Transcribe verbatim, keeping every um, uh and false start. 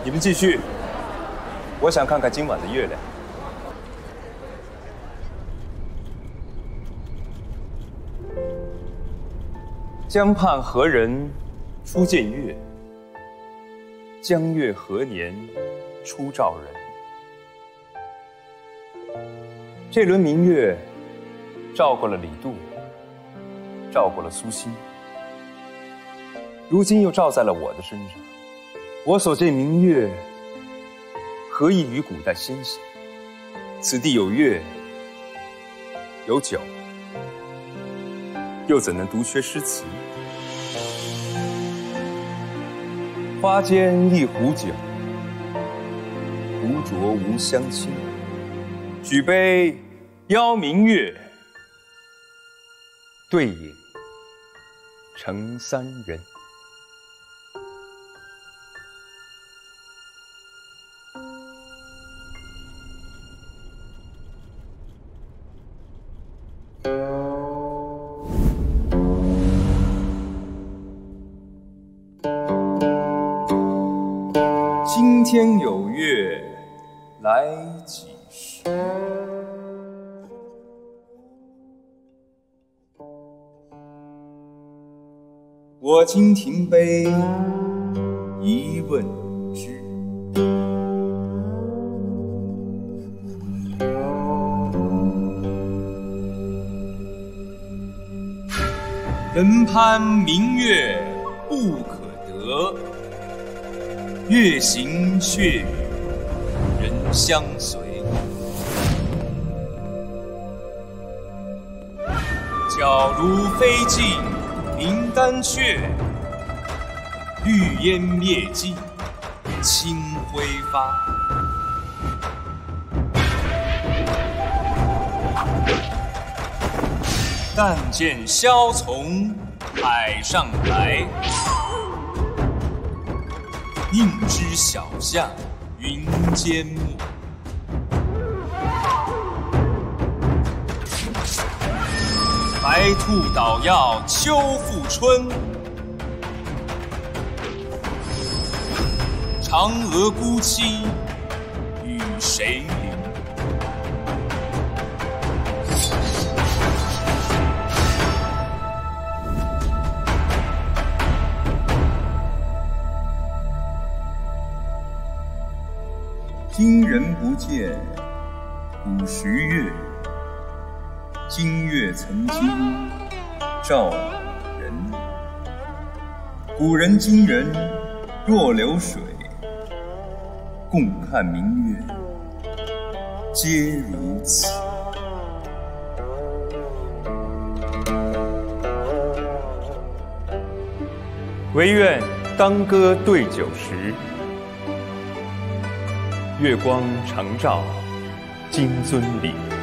你们继续，我想看看今晚的月亮。江畔何人初见月？江月何年初照人？这轮明月照过了李杜，照过了苏辛，如今又照在了我的身上。我所见明月，何异于古代先贤？此地有月，有酒，又怎能独缺诗词？花间一壶酒，壶浊无相亲。举杯邀明月，对影成三人。今天有月来几时？我今停杯一问之。人攀明月不可得，月行却与人相随。皎如飞尽名丹阙，绿烟灭尽清辉发。但见萧从海上来，应知晓向云间没。白兔捣药秋复春，嫦娥孤栖与谁邻？今人不见古时月，今月曾经照人。古人今人若流水，共看明月皆如此。唯愿当歌对酒时，月光常照金樽里。